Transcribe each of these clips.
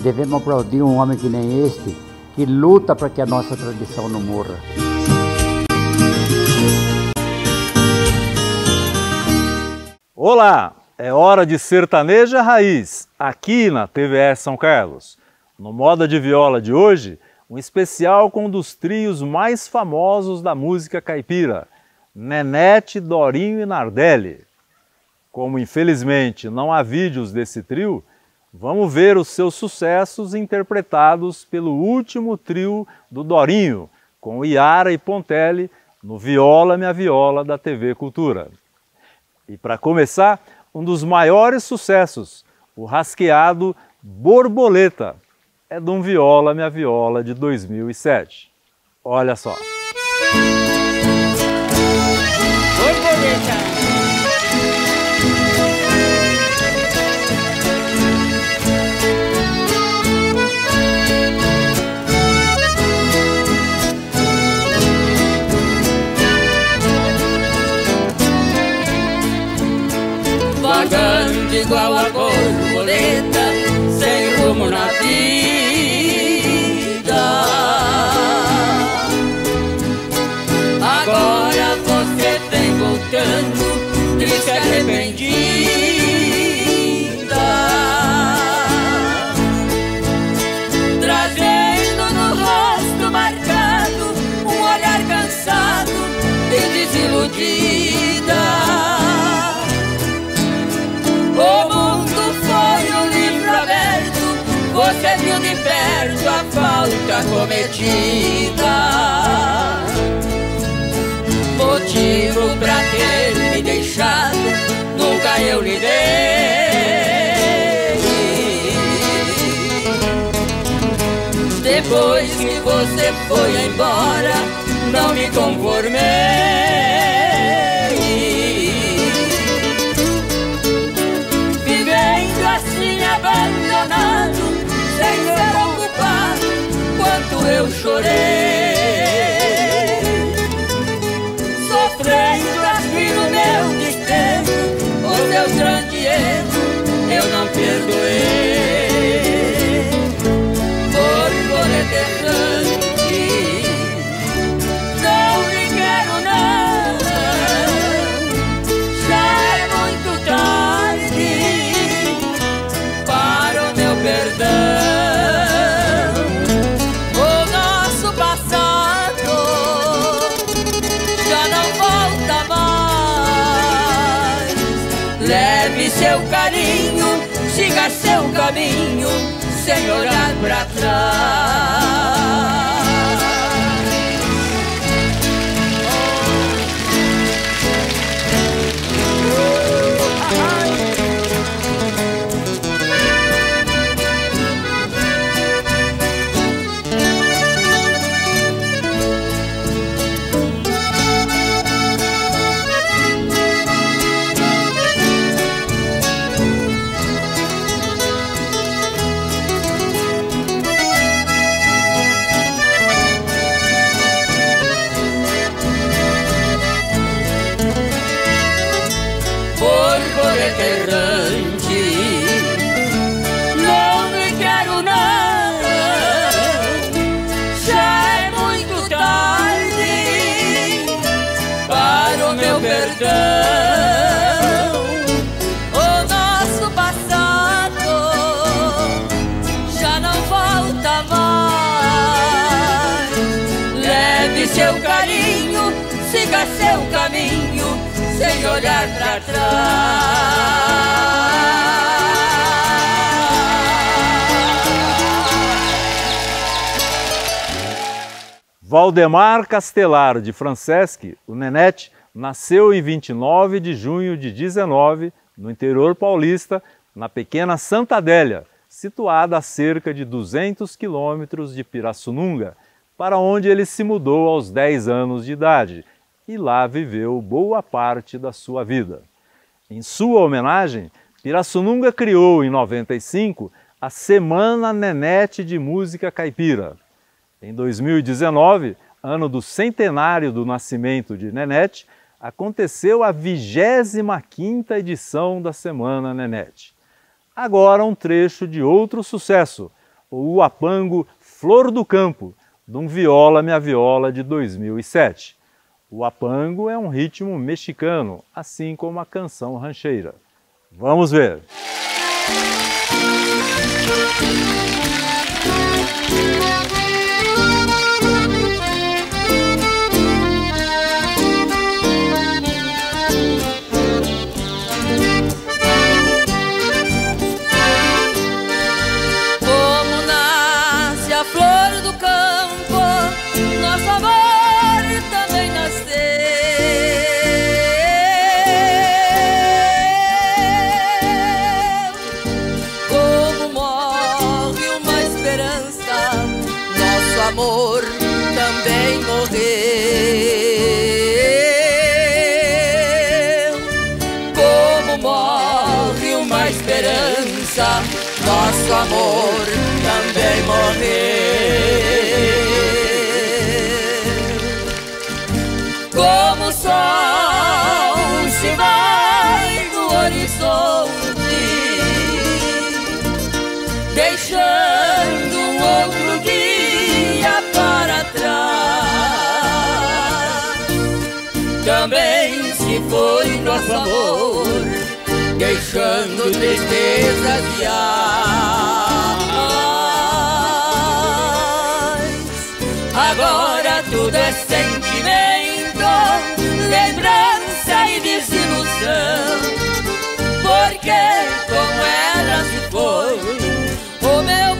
devemos aplaudir um homem que nem este, que luta para que a nossa tradição não morra. Olá, é hora de Sertaneja Raiz, aqui na TVE São Carlos. No Moda de Viola de hoje, um especial com um dos trios mais famosos da música caipira, Nenete, Dorinho e Nardelli. Como infelizmente não há vídeos desse trio, vamos ver os seus sucessos interpretados pelo último trio do Dorinho, com Iara e Pontelli, no Viola Minha Viola da TV Cultura. E para começar, um dos maiores sucessos, o rasqueado Borboleta, é de um Viola Minha Viola de 2007. Olha só. Borboleta. Vagando igual a borboleta, sem rumo na vida. Agora você vem voltando, triste e arrependida, trazendo no rosto marcado um olhar cansado e desiludida. O mundo foi um livro aberto, você viu de perto a falta cometida. Motivo pra ter me deixado, nunca eu lhe dei. Depois que você foi embora, não me conformei. Abandonado, sem ser ocupado, quanto eu chorei, sofrendo aqui no meu destino, os seus grandes erros eu não perdoei. Borboleta errante, não lhe quero não, já é muito tarde. Perdão, o nosso passado já não volta mais. Leve seu carinho, siga seu caminho, sem olhar pra trás. Errante, não me quero não, já é muito tarde para o meu perdão. O nosso passado já não volta mais. Leve seu carinho, siga seu caminho, sem olhar pra trás. Valdemar Castelar de Franceschi, o Nenete, nasceu em 29 de junho de 19, no interior paulista, na pequena Santa Adélia, situada a cerca de 200 quilômetros de Pirassununga, para onde ele se mudou aos 10 anos de idade, e lá viveu boa parte da sua vida. Em sua homenagem, Pirassununga criou em 95 a Semana Nenete de Música Caipira. Em 2019, ano do centenário do nascimento de Nenete, aconteceu a 25ª edição da Semana Nenete. Agora um trecho de outro sucesso, o Huapango Flor do Campo, de um Viola Minha Viola de 2007. O huapango é um ritmo mexicano, assim como a canção rancheira. Vamos ver! Como nasce a flor do campo, nosso amor também nasceu. Como morre uma esperança, nosso amor também morreu. Como morre uma esperança, nosso amor também morreu. Como o sol se vai no horizonte, deixando um outro dia para trás, também se foi nosso amor, deixando tristezas e agora tudo é sentimento, lembrança e desilusão, porque como ela se foi, o meu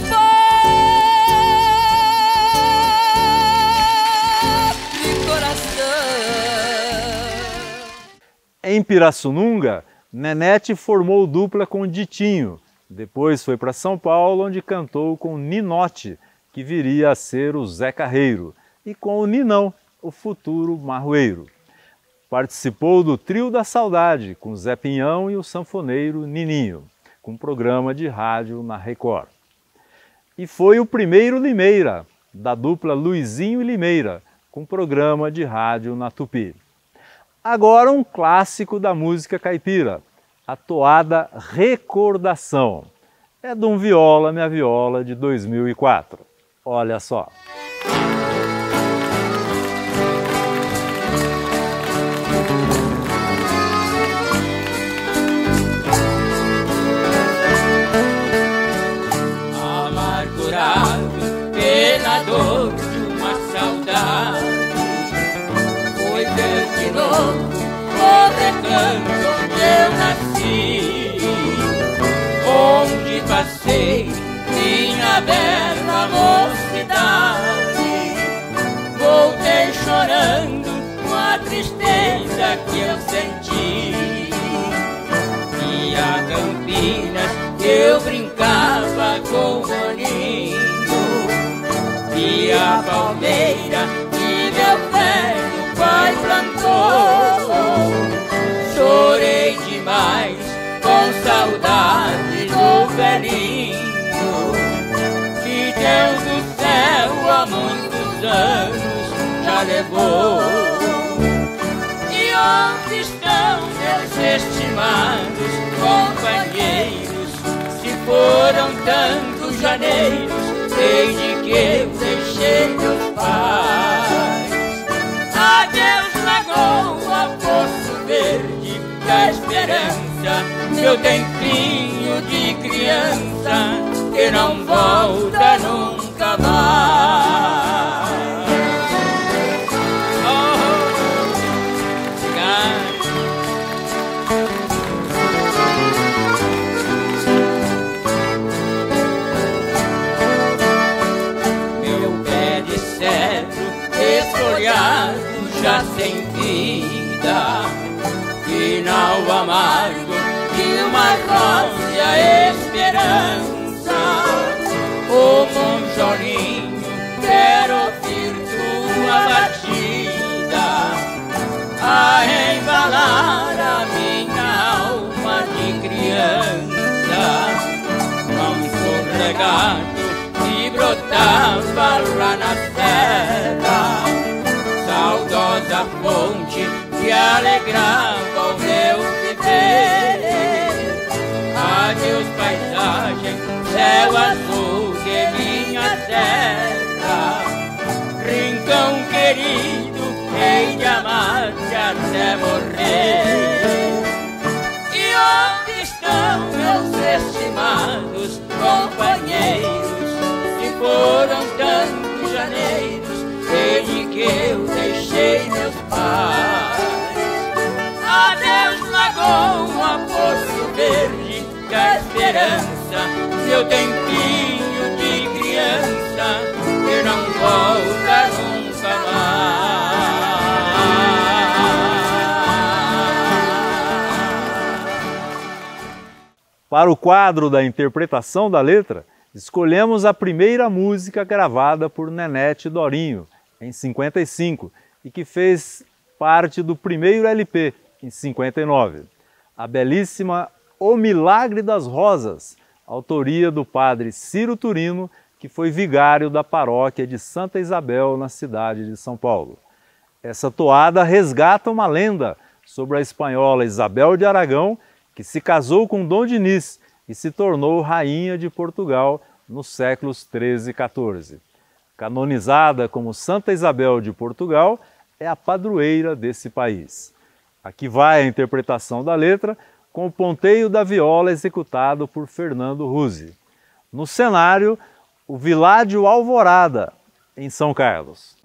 pobre coração. Em Pirassununga, Nenete formou dupla com Ditinho, depois foi para São Paulo, onde cantou com Ninote, que viria a ser o Zé Carreiro, e com o Ninão, o futuro marroeiro. Participou do Trio da Saudade, com Zé Pinhão e o sanfoneiro Nininho, com programa de rádio na Record. E foi o primeiro Limeira, da dupla Luizinho e Limeira, com programa de rádio na Tupi. Agora um clássico da música caipira, a toada Recordação. É de um Viola Minha Viola de 2004. Olha só. Amargurado pela dor de uma saudade, foi ver de novo o recanto onde eu nasci, onde passei minha bela mocidade. Voltei chorando com a tristeza que eu senti, e a Campinas eu brincava com o Boninho, e a palmeira que meu velho pai plantou. Chorei demais com saudade do velhinho, que Deus do céu há muitos anos já levou. E onde estão meus estimados companheiros? Se foram tantos janeiros desde que eu deixei meus pais. Adeus lagoa, Poço Verde da esperança, meu tempinho de criança que não volta nunca mais. Meu pé de cedro esfolhado já sem vida, final amargo de uma rósea esperança. Ô monjolinho, quero ouvir tua batida a embalar a minha alma de criança. Manso regado que brotava lá na serra, saudosa fonte que alegrava o meu viver. Adeus paisagem, céu azul que me eu deixei meus pais. Adeus, lagoa, poço verde, que a esperança, meu tempinho de criança, que não volta nunca mais. Para o quadro da interpretação da letra, escolhemos a primeira música gravada por Nenete Dorinho, em 55, e que fez parte do primeiro LP, em 59. A belíssima O Milagre das Rosas, autoria do padre Ciro Turino, que foi vigário da paróquia de Santa Isabel, na cidade de São Paulo. Essa toada resgata uma lenda sobre a espanhola Isabel de Aragão, que se casou com Dom Dinis e se tornou rainha de Portugal nos séculos 13 e 14. Canonizada como Santa Isabel de Portugal, é a padroeira desse país. Aqui vai a interpretação da letra com o ponteio da viola executado por Fernando Ruzzi. No cenário, o Viládio Alvorada, em São Carlos.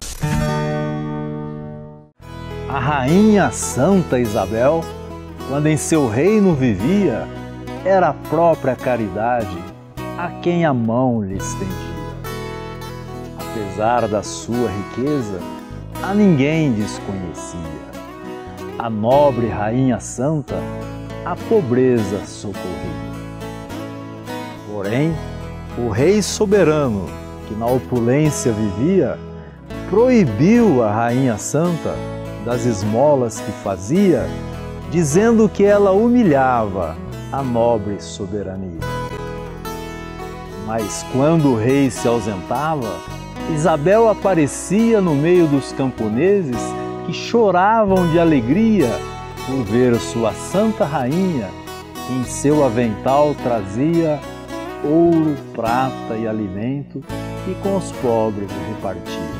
A rainha Santa Isabel, quando em seu reino vivia, era a própria caridade a quem a mão lhe estendia. Apesar da sua riqueza, a ninguém desconhecia. A nobre rainha santa a pobreza socorria. Porém, o rei soberano, que na opulência vivia, proibiu a rainha santa das esmolas que fazia, dizendo que ela humilhava a nobre soberania. Mas quando o rei se ausentava, Isabel aparecia no meio dos camponeses que choravam de alegria por ver sua santa rainha, que em seu avental trazia ouro, prata e alimento, e com os pobres repartia.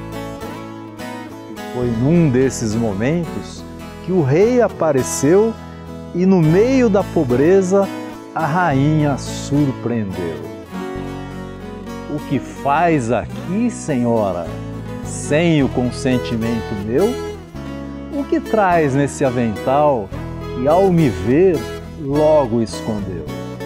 Foi num desses momentos que o rei apareceu e no meio da pobreza a rainha surpreendeu. O que faz aqui, senhora, sem o consentimento meu? O que traz nesse avental que ao me ver logo escondeu?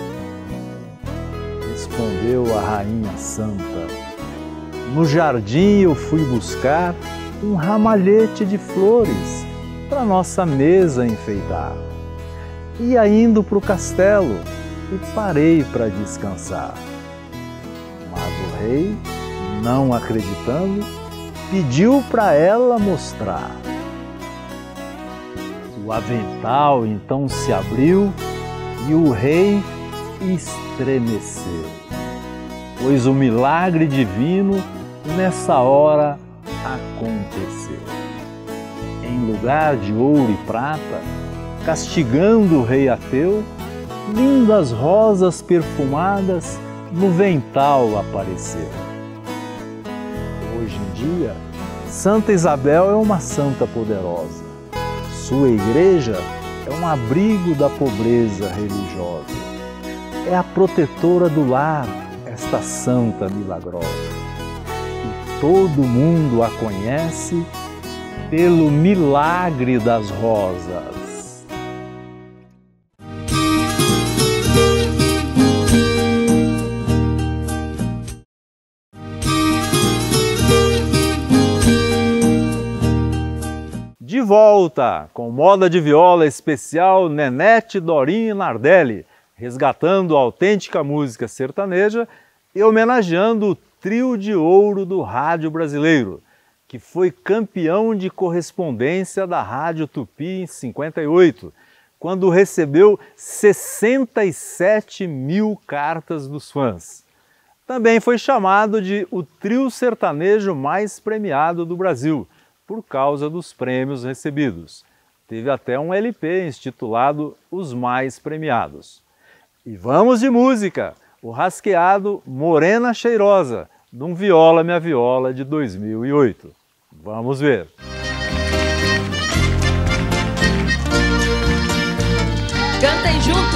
Respondeu a rainha santa: no jardim eu fui buscar um ramalhete de flores para nossa mesa enfeitar. Ia indo para o castelo e parei para descansar. Mas o rei, não acreditando, pediu para ela mostrar. O avental então se abriu e o rei estremeceu, pois o milagre divino nessa hora aconteceu. Em lugar de ouro e prata, castigando o rei ateu, lindas rosas perfumadas no vental apareceram. Hoje em dia, Santa Isabel é uma santa poderosa. Sua igreja é um abrigo da pobreza religiosa. É a protetora do lar, esta santa milagrosa. E todo mundo a conhece pelo milagre das rosas. De volta com moda de viola especial Nenete Dorinho Nardelli, resgatando a autêntica música sertaneja e homenageando o trio de ouro do rádio brasileiro, que foi campeão de correspondência da Rádio Tupi em 58, quando recebeu 67 mil cartas dos fãs. Também foi chamado de o trio sertanejo mais premiado do Brasil, por causa dos prêmios recebidos. Teve até um LP intitulado Os Mais Premiados. E vamos de música! O rasqueado Morena Cheirosa, de um Viola Minha Viola de 2008. Vamos ver! Cantem junto!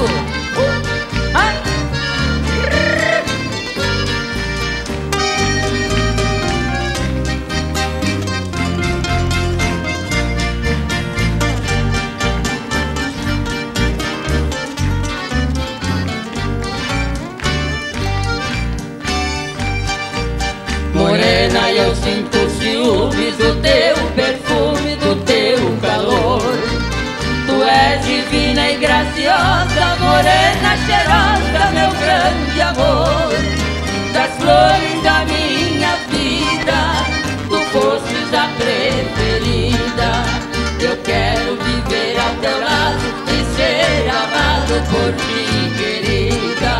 divina e graciosa, morena cheirosa, meu grande amor. Das flores da minha vida, tu fostes a preferida. Eu quero viver ao teu lado e ser amado por ti, querida.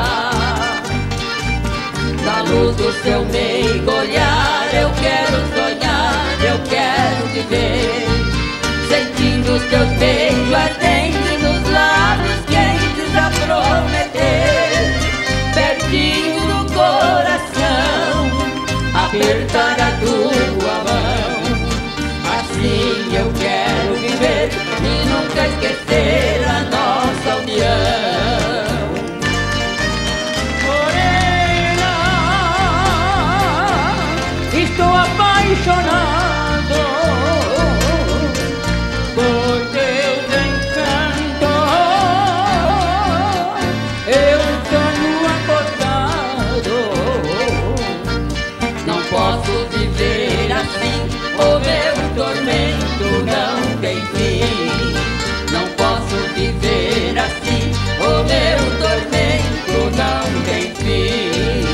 Na luz do seu meigo olhar, eu quero sonhar, eu quero viver, sentindo os teus beijos ardentes nos lábios quentes a prometer, pertinho do coração, apertar a tua mão. Assim eu quero viver e nunca esquecer a nossa união. Morena, estou apaixonado por teus encantos. Eu sonho acordado, não posso viver assim, o meu tormento não tem fim. Não posso viver assim, o meu tormento não tem fim.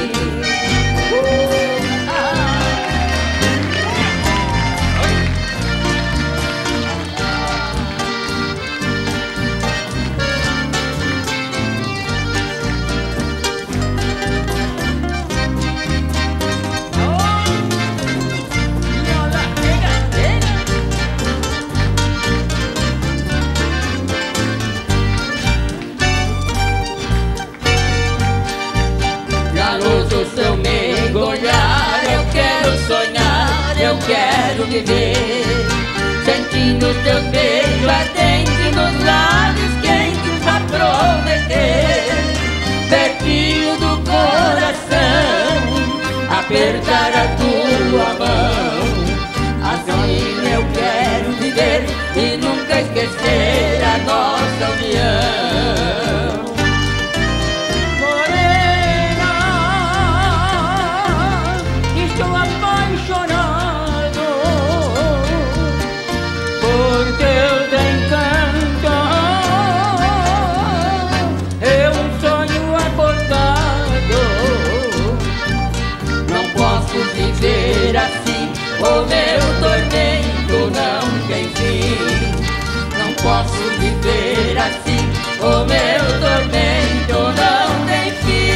Seu meigo olhar, eu quero sonhar, eu quero viver, sentindo os teus beijos ardentes nos lábios quentes a prometer, pertinho do coração, apertar a tua mão. Assim eu quero viver e nunca esquecer a nossa união. Viver assim, o meu tormento não tem fim. Não posso viver assim, o meu tormento não tem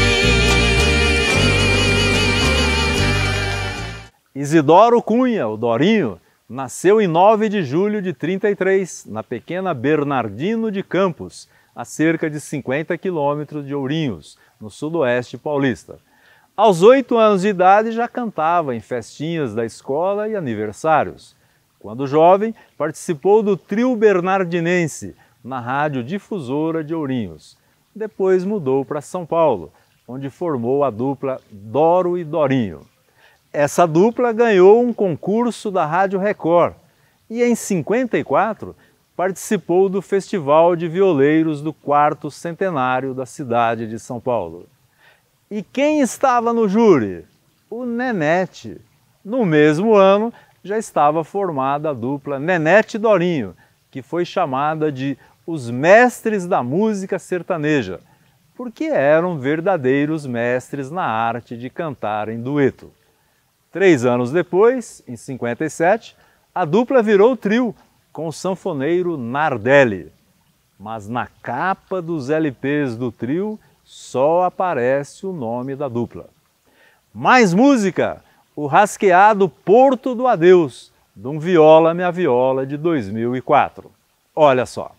fim. Isidoro Cunha, o Dorinho, nasceu em 9 de julho de 33, na pequena Bernardino de Campos, a cerca de 50 quilômetros de Ourinhos, no sudoeste paulista. Aos 8 anos de idade já cantava em festinhas da escola e aniversários. Quando jovem, participou do Trio Bernardinense, na Rádio Difusora de Ourinhos. Depois mudou para São Paulo, onde formou a dupla Doro e Dorinho. Essa dupla ganhou um concurso da Rádio Record e em 54 participou do Festival de Violeiros do 4º centenário da cidade de São Paulo. E quem estava no júri? O Nenete. No mesmo ano, já estava formada a dupla Nenete e Dorinho, que foi chamada de os mestres da música sertaneja, porque eram verdadeiros mestres na arte de cantar em dueto. 3 anos depois, em 57, a dupla virou trio com o sanfoneiro Nardelli. Mas na capa dos LPs do trio, só aparece o nome da dupla. Mais música, o rasqueado Porto do Adeus, de um Viola Minha Viola de 2004. Olha só.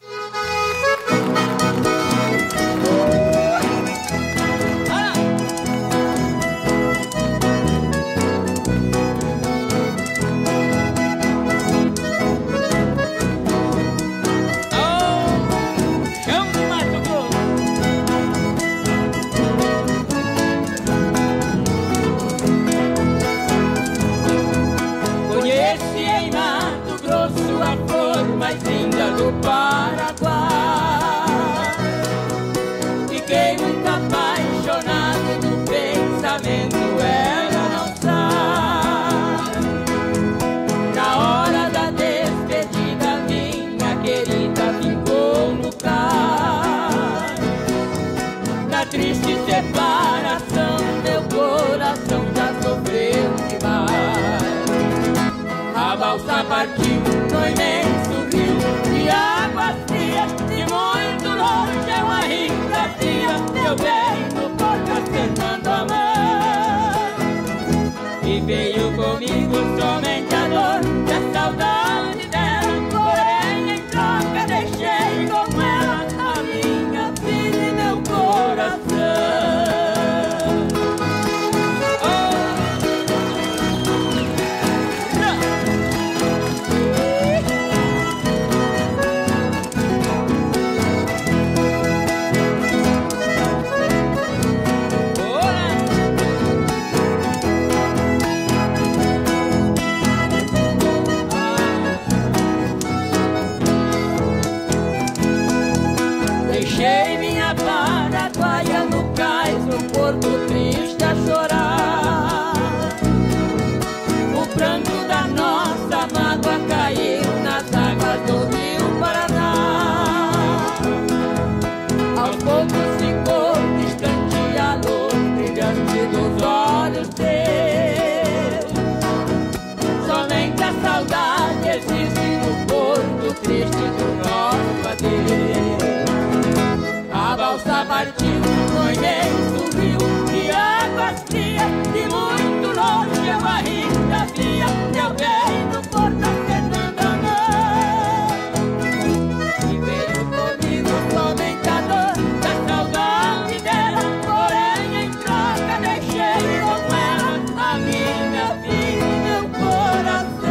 Para Deixei minha paraguaia no cais, no porto triste a chorar. O pranto da nossa mágoa caiu nas águas do rio Paraná. Aos poucos ficou distante a luz brilhante dos olhos teus. Somente a saudade existe no porto triste do nosso adeus. A balsa partiu, foi nesse rio de águas frias, e muito longe eu ainda via meu bem no porto Fernando. E veio comigo somente a dor da saudade dela, porém em troca deixei com ela a minha vida e meu coração.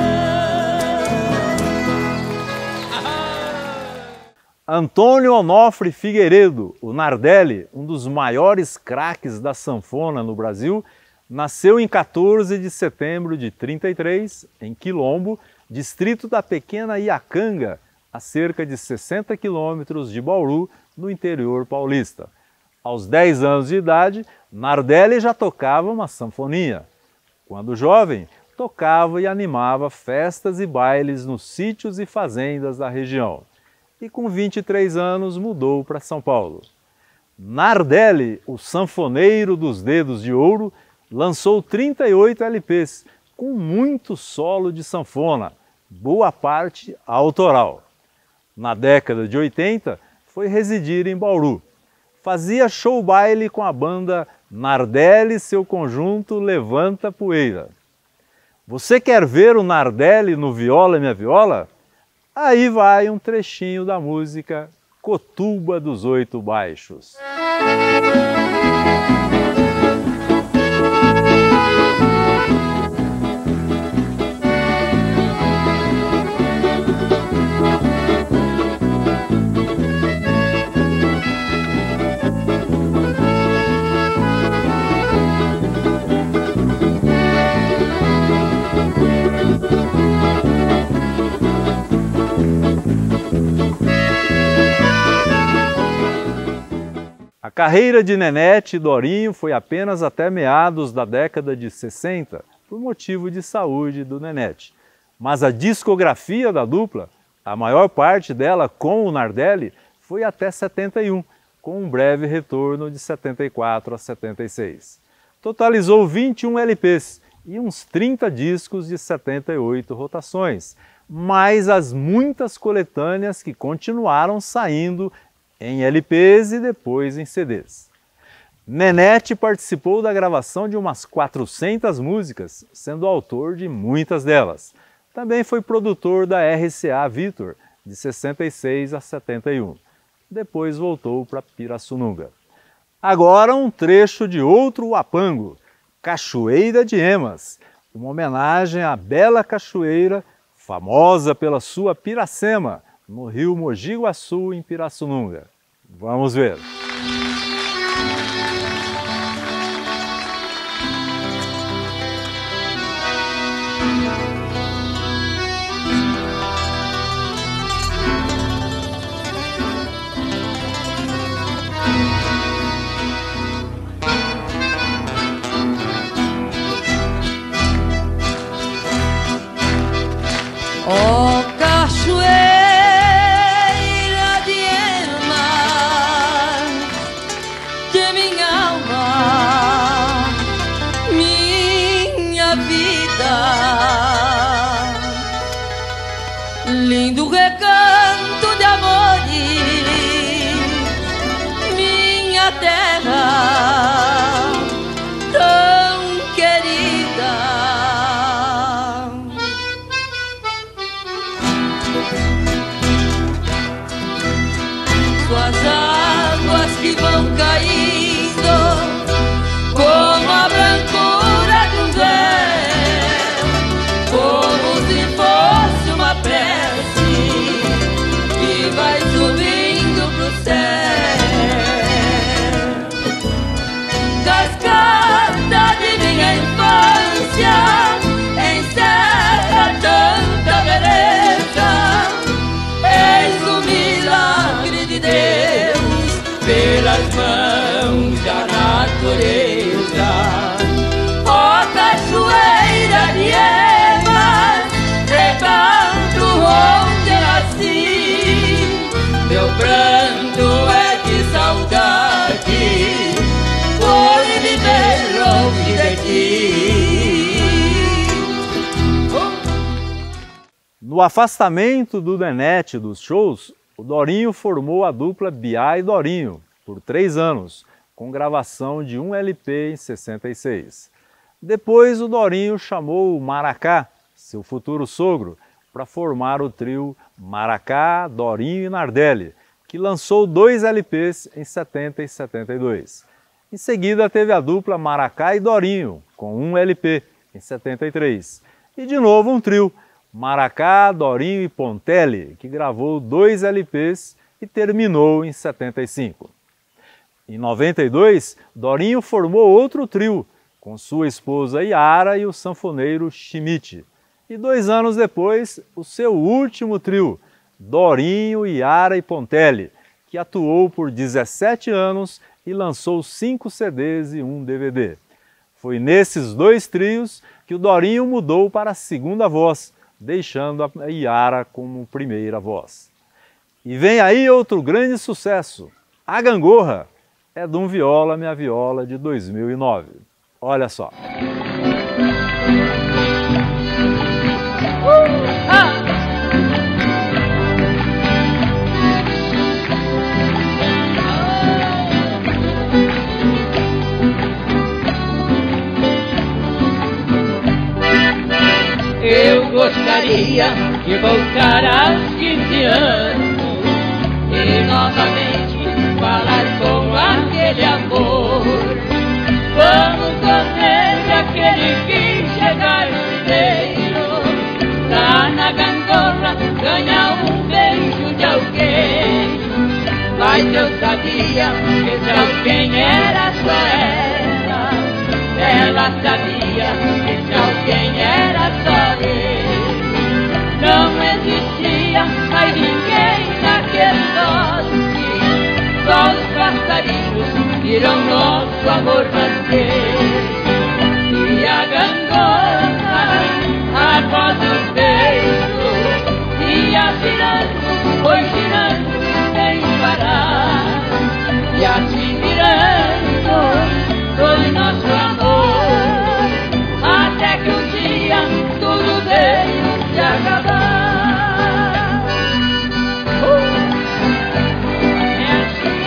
Antônio Onofre Figueiredo, o Nardelli, um dos maiores craques da sanfona no Brasil, nasceu em 14 de setembro de 33, em Quilombo, distrito da pequena Iacanga, a cerca de 60 quilômetros de Bauru, no interior paulista. Aos 10 anos de idade, Nardelli já tocava uma sanfoninha. Quando jovem, tocava e animava festas e bailes nos sítios e fazendas da região. E com 23 anos mudou para São Paulo. Nardelli, o sanfoneiro dos dedos de ouro, lançou 38 LPs, com muito solo de sanfona, boa parte autoral. Na década de 80, foi residir em Bauru. Fazia show baile com a banda Nardelli e seu conjunto Levanta Poeira. Você quer ver o Nardelli no Viola Minha Viola? Aí vai um trechinho da música Cotuba dos Oito Baixos. A carreira de Nenete e Dorinho foi apenas até meados da década de 60, por motivo de saúde do Nenete. Mas a discografia da dupla, a maior parte dela com o Nardelli, foi até 71, com um breve retorno de 74 a 76. Totalizou 21 LPs e uns 30 discos de 78 rotações, mais as muitas coletâneas que continuaram saindo em LPs e depois em CDs. Nenete participou da gravação de umas 400 músicas, sendo autor de muitas delas. Também foi produtor da RCA Victor, de 66 a 71. Depois voltou para Pirassununga. Agora um trecho de outro Huapango, Cachoeira de Emas, uma homenagem à bela cachoeira, famosa pela sua piracema, no rio Mogi Guaçu, em Pirassununga. Vamos ver. Oh, cachoeira de Emas, de minha alma, minha vida, lindo recanto de amores, minha terra tão querida. Suas águas que vão caindo como a brancura de um véu, como se fosse uma prece que vai subindo pro céu. Cascata de minha infância encerra tanta beleza. Eis o milagre de Deus No afastamento do Nenete dos shows, o Dorinho formou a dupla Biá e Dorinho por 3 anos, com gravação de um LP em 66. Depois o Dorinho chamou o Maracá, seu futuro sogro, para formar o trio Maracá, Dorinho e Nardelli, que lançou 2 LPs em 70 e 72. Em seguida teve a dupla Maracá e Dorinho, com um LP em 73. E de novo um trio, Maracá, Dorinho e Pontelli, que gravou 2 LPs e terminou em 75. Em 92, Dorinho formou outro trio, com sua esposa Yara e o sanfoneiro Schmidt. E 2 anos depois, o seu último trio, Dorinho, Yara e Pontelli, que atuou por 17 anos e lançou 5 CDs e um DVD. Foi nesses 2 trios que o Dorinho mudou para a segunda voz, deixando a Yara como primeira voz. E vem aí outro grande sucesso, A Gangorra, é Dum Viola, Minha Viola, de 2009. Olha só. Eu gostaria de voltar aos 15 anos e novamente falar com aquele amor. Vamos correr aquele que chegar primeiro, lá na gangorra ganhar um beijo de alguém. Mas eu sabia que esse alguém era só ela. Ela sabia que esse alguém era só ele. Não existia mais ninguém naquele bosque. Só os passarinhos viram nosso amor nascer. E a gangorra, após o beijo, ia girando, foi girando sem parar. E assim girando, foi nosso amor, até que um dia tudo veio se acabar. É assim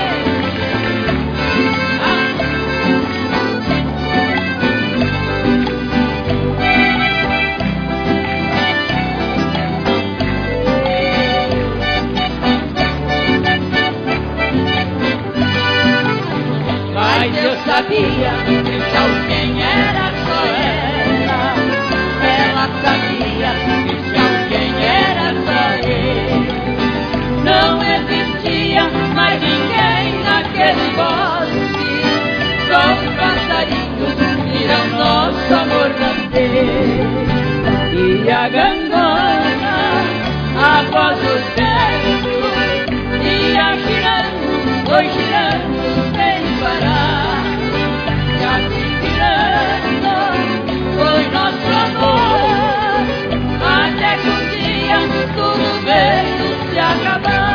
mas eu sabia que esse alguém era só ela. Ela sabia que esse alguém era só ele. Não existia mais ninguém naquele bosque. Só os passarinhos viram nosso amor nascer. E a gangorra, após o sexo, ia girando, foi girando sem parar. E assim girando, foi nosso amor, até que um dia tudo veio se acabar.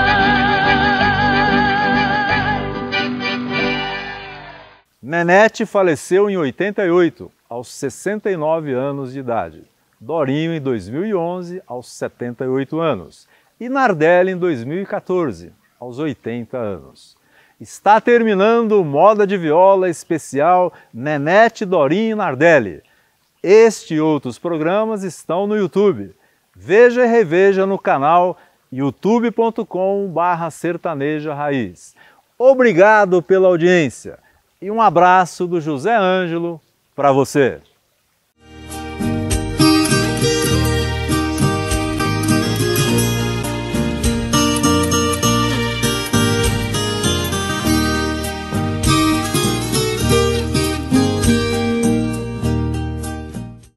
Nenete faleceu em 88, aos 69 anos de idade. Dorinho em 2011, aos 78 anos. E Nardelli em 2014, aos 80 anos. Está terminando o Moda de Viola especial Nenete, Dorinho e Nardelli. Este e outros programas estão no YouTube. Veja e reveja no canal youtube.com/sertaneja raiz. Obrigado pela audiência e um abraço do José Ângelo para você.